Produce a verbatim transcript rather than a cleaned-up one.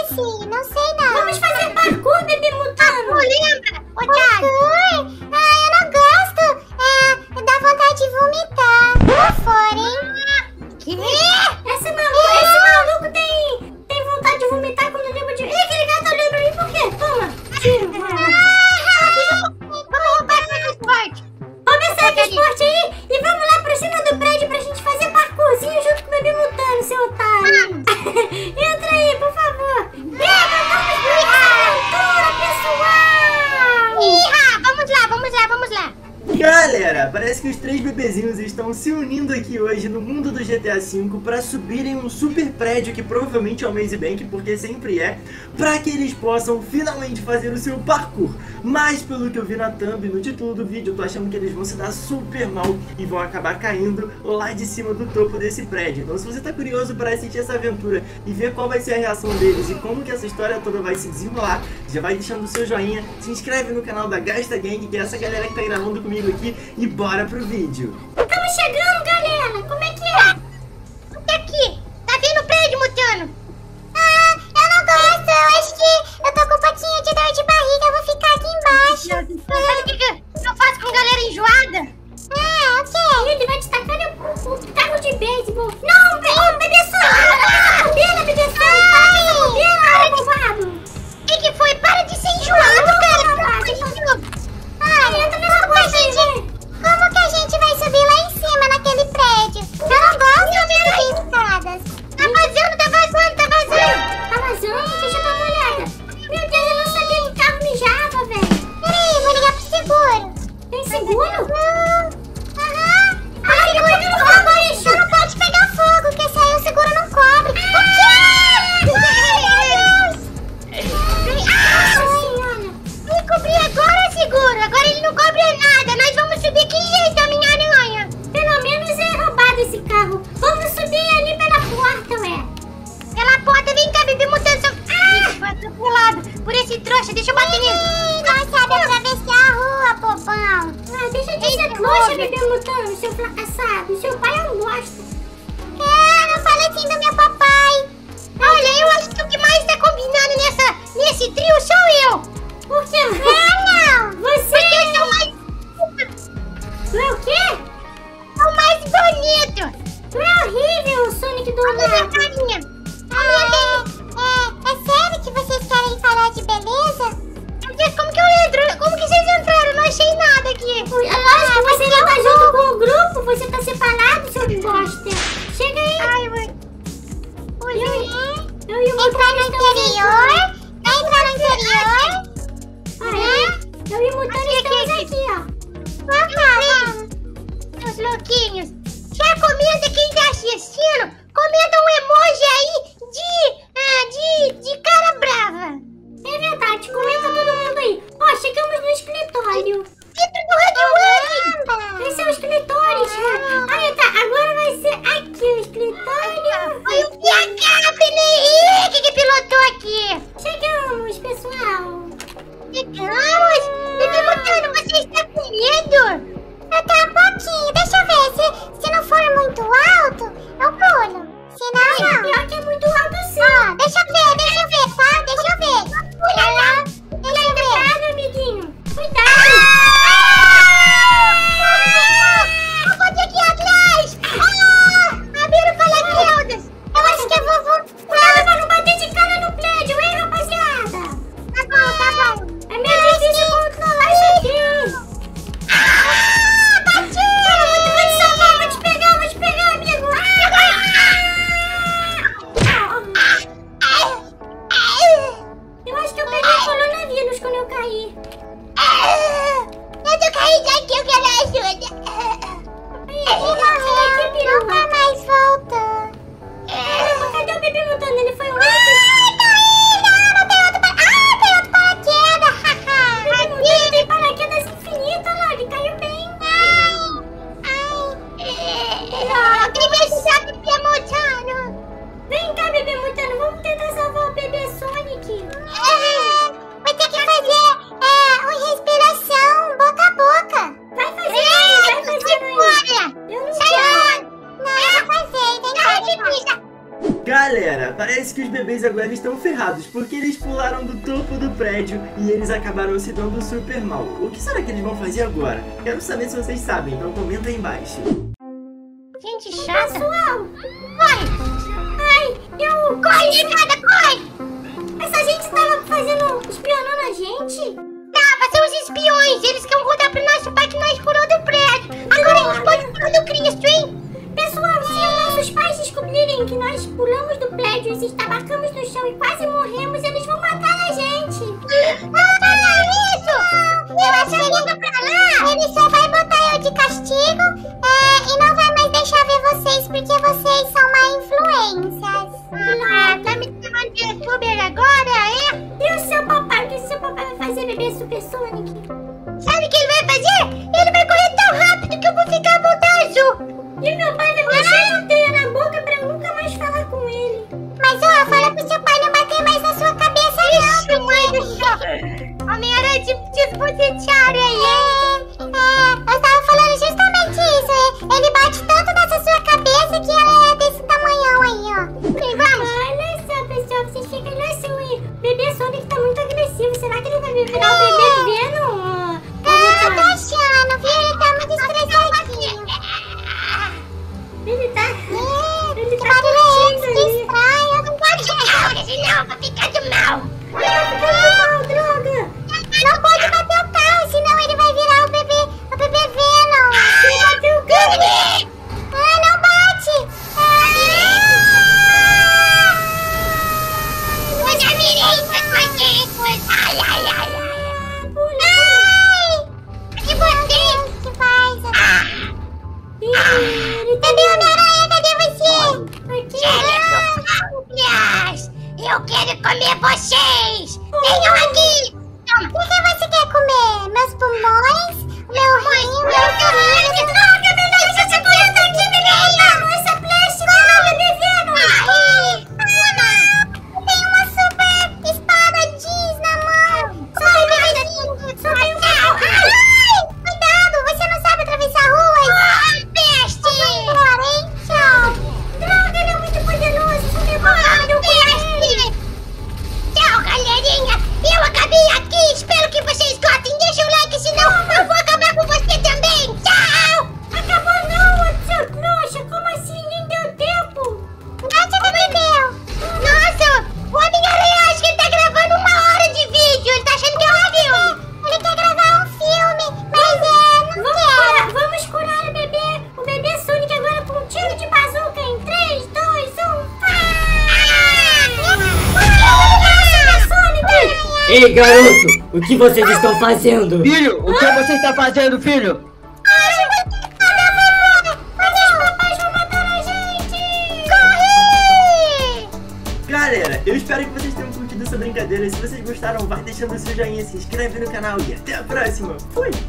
esse? Não sei não. Vamos fazer parkour, bebê mutano. Parkour, lembra? Parkour? Ah, eu não gosto. É, dá vontade de vomitar. Tô fora, hein? Que? Esse maluco, esse maluco tem, tem vontade de vomitar quando lembra de... Ih, aquele gato olhando pra mim por quê? Toma. Tiro, Vamos roubar esse esporte. Rouba esse saco esporte aí e vamos lá pra cima do prédio pra gente fazer parkourzinho junto com o bebê mutano, seu otário. Entra aí, por favor. Pega, vamos pra essa aventura, pessoal. Ih, vamos lá, vamos lá, vamos lá. Galera, parece que os três bebezinhos estão se unindo aqui hoje no mundo do G T A cinco para subirem um super prédio que provavelmente é o Maze Bank, porque sempre é, para que eles possam finalmente fazer o seu parkour. Mas pelo que eu vi na thumb, no título do vídeo, eu tô achando que eles vão se dar super mal e vão acabar caindo lá de cima do topo desse prédio. Então se você tá curioso para assistir essa aventura e ver qual vai ser a reação deles e como que essa história toda vai se desenrolar, já vai deixando o seu joinha, se inscreve no canal da Gasta Gang, que é essa galera que tá gravando comigo aqui, e bora pro vídeo. Estamos chegando, galera. Como é que é? Tá aqui. Tá vindo o prédio, mutano. Ah, eu não gosto. Eu acho que eu tô com um pouquinho de dor de barriga. Eu vou ficar aqui embaixo. Sabe o que, que eu faço com galera enjoada? Ah, o quê? Ele vai te tacar o, o taco de beisebol. Não, vem, bebê só. Bobeira, bebê só. Para com essa bobeira, bobado. O que, que foi? Para de ser enjoado, cara. Ai, entra nessa porta aí. Como que a gente vai subir lá em cima naquele prédio? Eu não gosto de subir escadas. Tá vazando, tá vazando, tá vazando. Tá vazando? Deixa eu dar uma olhada. Meu Deus, eu não sabia que o carro mijava, velho. Peraí, vou ligar pro seguro. Tem seguro? Não. Aham. Ai, eu tô pegando fogo, bicho. Não pode pegar fogo, porque se aí o seguro não cobre. O quê? Ai, meu Deus. Nossa senhora. Me cobri agora, seguro. Agora ele não cobre nada. Nós vamos subir que jeito, a minha aranha? Pelo menos é roubado esse carro. Vamos subir ali pela porta, ué. Pela porta, vem cá, bebê mutante. Ah! Foi atropelado por esse trouxa. Deixa eu bater nele. Não sabe atravessar a rua, bobão. Ah, deixa de ser trouxa, bebê mutano, seu fracassado. Seu pai é um bosta. É, não fala assim do meu papai. Olha, eu acho que o que mais tá combinando nessa, nesse trio sou eu. Por quê? Ah, não. Você... Porque eu sou mais... Tu é o quê? Sou mais bonito. Tu é horrível, Sonic do A minha Mar. carinha. A minha tem... É, é sério que vocês querem falar de beleza? Meu Deus, como que eu entro? Como que vocês entraram? Eu não achei nada aqui. É lógico que você não tá junto com o grupo, você tá separado, seu bosta. Chega aí. Ai, mãe. Eu, eu e o Entrar no Mutano interior. Vai entrar no interior. Aí, eu e o Mutano Aqui, estamos aqui, aqui, ó. Vamos lá, vamos. Seus louquinhos. Já comenta quem tá assistindo. Comenta um emoji aí de, ah, de, de cara brava. É verdade, comenta todo mundo aí. Ó, chegamos no escritório. Dentro do Red Esse é o escritório, já. Aí tá, agora vai ser aqui o escritório. Foi o P H, Henrique, que pilotou aqui. Chegamos, pessoal. Chegamos. Bebê Mutano, você está com medo? Eu tô um pouquinho. Deixa eu ver. Se, se não for muito alto, eu pulo. Se não, Galera, parece que os bebês agora estão ferrados, porque eles pularam do topo do prédio e eles acabaram se dando super mal. O que será que eles vão fazer agora? Quero saber se vocês sabem, então comenta aí embaixo. Gente chata. Pessoal, corre! Ai, eu... Corre, nada, corre! Essa gente tava fazendo... espionando a gente? Tava, são os espiões. Eles querem rodar pro nosso pai que nós pulou do prédio. Agora a gente pode pular do Cristo, hein? Pessoal, se os nossos pais descobrirem que nós pulamos do prédio, nos estabacamos no chão e quase morremos, eles vão matar a gente. Não fala isso! Eu acho que ele pra lá. Ele só vai botar eu de castigo é, e não vai mais deixar ver vocês, porque vocês são má influências. Ah, tá me chamando de youtuber agora, é? E o seu papai? O que o seu papai vai fazer, bebê Super Sonic? Sabe o que ele vai fazer? Ele vai correr tão rápido que eu vou ficar bunda azul. E meu pai vai me encher de teia na boca pra eu nunca mais falar com ele. Mas ó, fala pro seu pai não bater mais na sua cabeça, não. Isso, mãe do céu. Homem-Aranha de desbocetear aí. É, é, eu tava falando justamente isso. Ele bate tanto nessa sua cabeça que ela é desse tamanhão aí, ó. Vem, vamos. Olha só, pessoal, vocês ficam olhando aí. O bebê Sonic tá muito agressivo. Será que ele vai virar o bebê Venom? É, eu tô achando, viu? Ele tá muito estressadinho. Ele tá... É, ele tá curtindo ali. Distrai, eu não pode jogar, senão eu vou ficar do mal. Ele tá ficando mal, droga. Não pode bater o carro, senão ele vai virar o bebê, o bebê Venom. Ele bateu o carro. Ah, não bate. Eu já virei pra você. Ai, ai, ai, ai. Ai, e você? O que faz? Cadê o Homem-Aranha? Cadê você? Aqui. Eu quero comer vocês. Venham aqui. O que você quer comer? Meus pulmões? Meu rim? Meu carinho? Droga, menina, você se correu daqui, menina! Essa plástica não, bebê Venom! Tem uma super espada jeans na mão! Corre, bebezinho! Corre, um carro! Ai! Cuidado, você não sabe atravessar ruas! Ai, peste! Vamos embora, hein? Tchau! Droga, ele é muito poderoso! Só me borrado, peste! Tchau, galerinha! Eu acabei aqui! Espero que vocês gostem! Deixa o like, senão eu vou acabar com você também! Tchau! Acabou não, seu trouxa! Como assim? Nem deu tempo! Nossa, que bebeu! Nossa! O Homem-Aranha acha que ele tá gravando uma hora de vídeo! Ele tá achando que é um filme! Ele quer gravar um filme, mas é... não Vamos quer! curar, vamos curar o bebê! O bebê Sonic agora com um tiro de bazuca em três, dois, um... Ei, garoto! O que vocês estão fazendo? Filho, o que você está fazendo, filho? Galera, eu espero que vocês tenham curtido essa brincadeira. Se vocês gostaram, vai deixando o seu joinha, se inscreve no canal e até a próxima. Fui!